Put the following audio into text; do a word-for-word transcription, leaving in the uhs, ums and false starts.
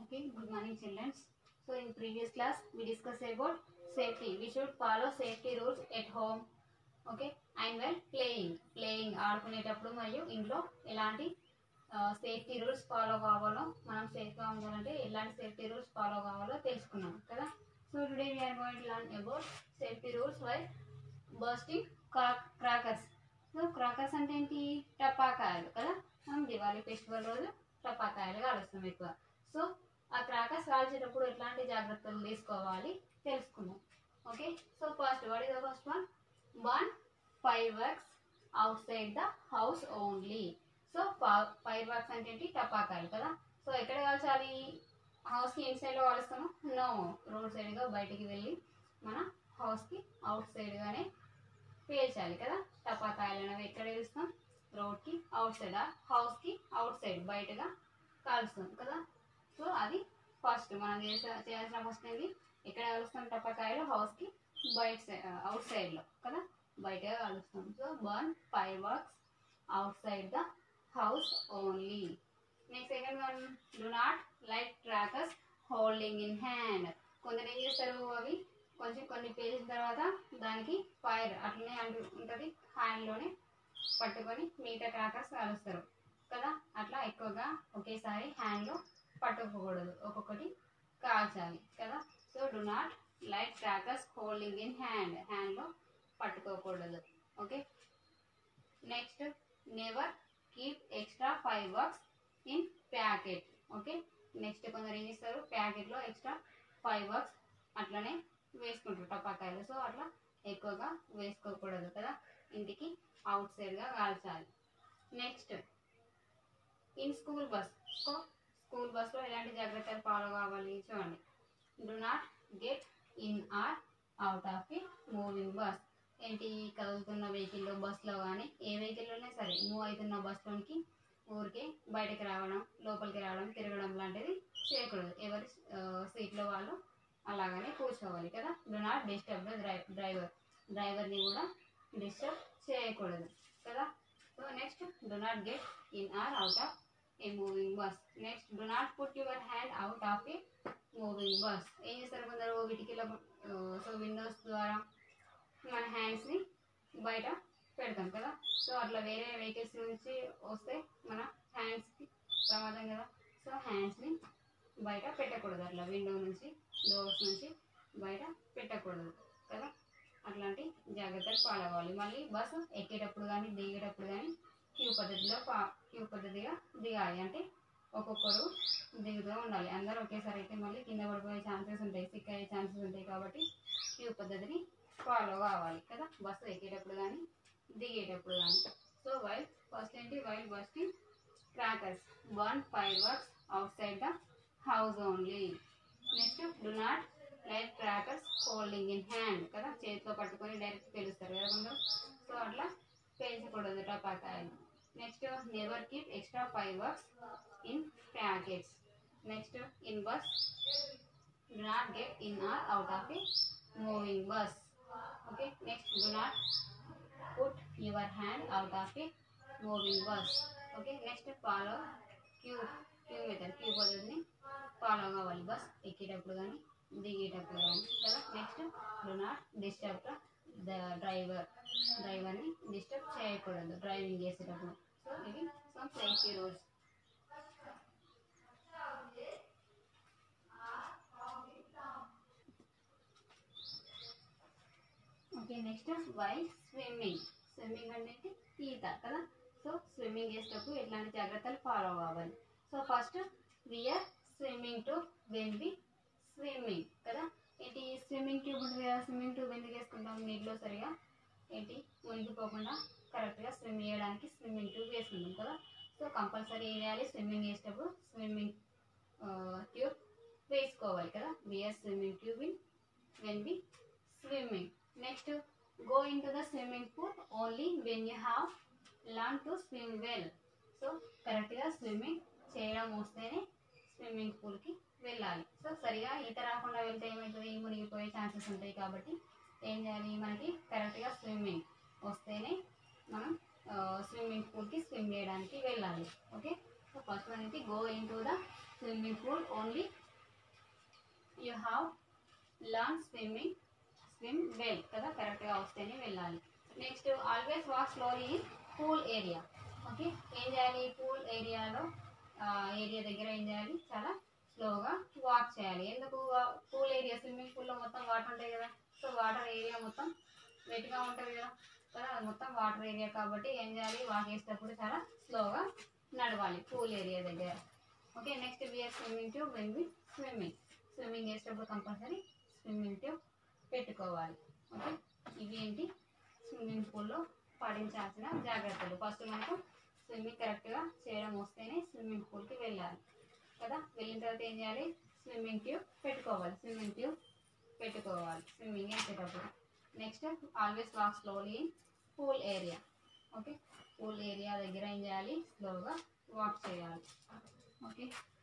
Okay, good morning children. So in previous class we discussed about safety. We should follow safety rules at home. Okay, and when playing, playing ఆడుకునేటప్పుడు మరియు ఇంట్లో ఎలాంటి safety rules follow కావాలో మనం సేఫ్గా ఉండాలంటే ఎలాంటి సేఫ్టీ రూల్స్ ఫాలో కావాలో తెలుసుకున్నాం కదా. So today we're going to learn about safety rules by bursting crackers. So crackers అంటే ఏంటి? టపాకాయలు కదా. మనం దివాళీ ఫెస్టివల్ రోజు టపాకాయలు కాలుస్తాం ఎక్కువ. సో ఆ క్రాకర్స్ కాల్చేటప్పుడు ఎట్లాంటి జాగ్రత్తలు తీసుకోవాలి తెలుసుకుందాం. Okay, so first what is the first one? One fireworks outside the house only. So fireworks అంటే ఏంటి? టపాకాయలు కదా. సో ఎక్కడ కాల్చాలి? హౌస్కి ఇన్ సైడ్లో కాలుస్తాము? నో, రోడ్ సైడ్గా బయటికి వెళ్ళి మన హౌస్కి అవుట్ సైడ్గానే పేల్చాలి కదా. టపాకాయలు అనేవి ఎక్కడ వేస్తాం? రోడ్కి అవుట్ సైడ్, హౌస్కి అవుట్ సైడ్ బయటగా కాలుస్తాం కదా. సో అది ఫస్ట్ మనం చేసే చేయాల్సిన ఫస్ట్ ఏంటి? ఎక్కడ కాలుస్తాం టపాకాయలు? హౌస్కి బయట సైడ్, అవుట్ సైడ్లో కదా, బయటగా కాలుస్తాం. So burn fireworks outside the house only. Next second one, do not light crackers holding in hand. కొందరు ఏం చేస్తారు, అవి కొంచెం కొన్ని పేలిన తర్వాత దానికి ఫైర్ అట్లనే అంటు ఉంటుంది, హ్యాండ్లోనే పట్టుకొని మిగతా క్రాకర్స్ కాలుస్తారు కదా. అట్లా ఎక్కువగా ఒకేసారి హ్యాండ్లో పట్టుకోకూడదు, ఒక్కొక్కటి కాల్చాలి కదా. So do not light crackers holding in hand, హ్యాండ్లో పట్టుకోకూడదు. Okay, next never keep extra fireworks in packet. Okay, next కొందరు ఏం చేస్తారు, ప్యాకెట్లో ఎక్స్ట్రా ఫైవ్ వర్క్స్ అట్లనే వేసుకుంటారు టపాకాయలు. సో అట్లా ఎక్కువగా వేసుకోకూడదు కదా, ఇంటికి అవుట్ సైడ్గా కాల్చాలి. Next in school bus. So school బస్లో ఎలాంటి జాగ్రత్తలు ఫాలో కావాలి చూడండి. Do not get in or out of a moving bus. ఏంటి? కదులుతున్న వెహికల్లో, బస్లో కానీ ఏ వెహికల్లోనే సరే మూవ్ అవుతున్న బస్లోనికి ఊరికే బయటకు రావడం, లోపలికి రావడం, తిరగడం లాంటిది చేయకూడదు. ఎవరి సీట్లో వాళ్ళు అలాగనే కూర్చోవాలి కదా. Do not disturb the dry డ్రైవర్ డ్రైవర్ని కూడా డిస్టర్బ్ చేయకూడదు కదా. So next do not get in or out of a moving bus. Next do not put your hand out of a moving bus. ఏం చేస్తారు కొందరు, వీటికిలో సో విండోస్ ద్వారా మన హ్యాండ్స్ని బయట పెడతాం కదా. సో అట్లా వేరే వెహికల్స్ నుంచి వస్తే మన హ్యాండ్స్కి ప్రమాదం కదా. సో హ్యాండ్స్ని బయట పెట్టకూడదు, అట్లా విండో నుంచి, డోర్స్ నుంచి బయట పెట్టకూడదు కదా. అట్లాంటి జాగ్రత్తలు ఫాలో అవ్వాలి. మళ్ళీ బస్సు ఎక్కేటప్పుడు కానీ దిగేటప్పుడు కానీ క్యూ పద్ధతిలో పా క్యూ పద్ధతిగా దిగాలి. అంటే ఒక్కొక్కరు దిగుతూ ఉండాలి. అందరూ ఒకేసారి అయితే మళ్ళీ కింద పడిపోయే ఛాన్సెస్ ఉంటాయి, సిక్ అయ్యే ఛాన్సెస్ ఉంటాయి. కాబట్టి క్యూ పద్ధతిని ఫాలో కావాలి కదా, బస్సు ఎక్కేటప్పుడు కానీ దిగేటప్పుడు కానీ. సో వైల్ ఫస్ట్ ఏంటి, while bursting crackers burn fireworks outside the house only. Next do not light crackers holding in hand కదా, చేతిలో పట్టుకొని డైరెక్ట్ పేలుస్తారు కదా కొందరు. సో అట్లా పేల్చకూడదు టపాకాయలు. Next never keep extra fireworks in packets. Next in bus do not get in or out of a moving bus. Okay, next do not put your hand out of a moving bus. Okay, next follow queue queue method, queue పద్ధతిని follow కావాలి bus ఎక్కేటప్పుడు కానీ దిగేటప్పుడు కానీ కదా. Next do not disturb the driver డ్రైవర్ని disturb చేయకూడదు driving చేసేటప్పుడు. సో ఇవి some safety rules. Okay, next while swimming. Swimming అంటే ఈత కదా. సో స్విమ్మింగ్ చేసేటప్పుడు ఎట్లాంటి జాగ్రత్తలు ఫాలో కావాలి. So first wear swimming tube when we swimming కదా. ఏంటి స్విమ్మింగ్ ట్యూబ్ ఉంటుంది కదా, స్విమ్మింగ్ ట్యూబ్ ఎందుకు వేసుకుంటాం? నీటిలో సరిగా ఏంటి మునిగిపోకుండా కరెక్ట్గా స్విమ్ చేయడానికి స్విమ్మింగ్ ట్యూబ్ వేసుకుంటాం కదా. సో కంపల్సరీ ఏం చేయాలి, స్విమ్మింగ్ చేసేటప్పుడు స్విమ్మింగ్ ట్యూబ్ వేసుకోవాలి కదా. Wear swimming tube in when we swimming. Next go into the swimming pool only when you have learn to swim well. So కరెక్ట్గా swimming చేయడం వస్తేనే స్విమ్మింగ్ పూల్కి వెళ్ళాలి. సో సరిగా ఈత రాకుండా వెళ్తే ఏమవుతుంది, మునిగిపోయే ఛాన్సెస్ ఉంటాయి. కాబట్టి ఏం చేయాలి, మనకి కరెక్ట్గా స్విమ్మింగ్ వస్తేనే మనం స్విమ్మింగ్ పూల్కి స్విమ్ చేయడానికి వెళ్ళాలి. ఓకే, సో ఫస్ట్ వన్ ఏంటి, go into the swimming pool only you have learn swimming swim well కదా, కరెక్ట్గా వస్తేనే వెళ్ళాలి. Next always walk slowly in pool area. Okay, ఏం చేయాలి, పూల్ ఏరియాలో ఏరియా దగ్గర ఏం చేయాలి, చాలా స్లోగా వాక్ చేయాలి. ఎందుకు, పూల్ ఏరియా స్విమ్మింగ్ పూల్లో మొత్తం వాటర్ ఉంటాయి కదా, సో వాటర్ ఏరియా మొత్తం వెట్గా ఉంటుంది కదా కదా అది మొత్తం వాటర్ ఏరియా కాబట్టి ఏం చేయాలి, వాక్ చేసేటప్పుడు చాలా స్లోగా నడవాలి పూల్ ఏరియా దగ్గర. Okay, next wear swimming tube when we swimming. Swimming చేసేటప్పుడు కంపల్సరీ స్విమ్మింగ్ ట్యూబ్ పెట్టుకోవాలి. ఓకే, ఇవి ఏంటి స్విమ్మింగ్ పూల్లో పాటించాల్సిన జాగ్రత్తలు. ఫస్ట్ మనకు స్విమ్మింగ్ కరెక్ట్గా చేయడం వస్తేనే స్విమ్మింగ్ పూల్కి వెళ్ళాలి కదా. వెళ్ళిన తర్వాత ఏం చేయాలి, స్విమ్మింగ్ ట్యూబ్ పెట్టుకోవాలి. స్విమ్మింగ్ ట్యూబ్ పెట్టుకోవాలి స్విమ్మింగ్ చేసేటప్పుడు. Next always walk slowly in pool area. Okay, pool area దగ్గర ఏం చేయాలి, స్లోగా వాక్ చేయాలి. ఓకే.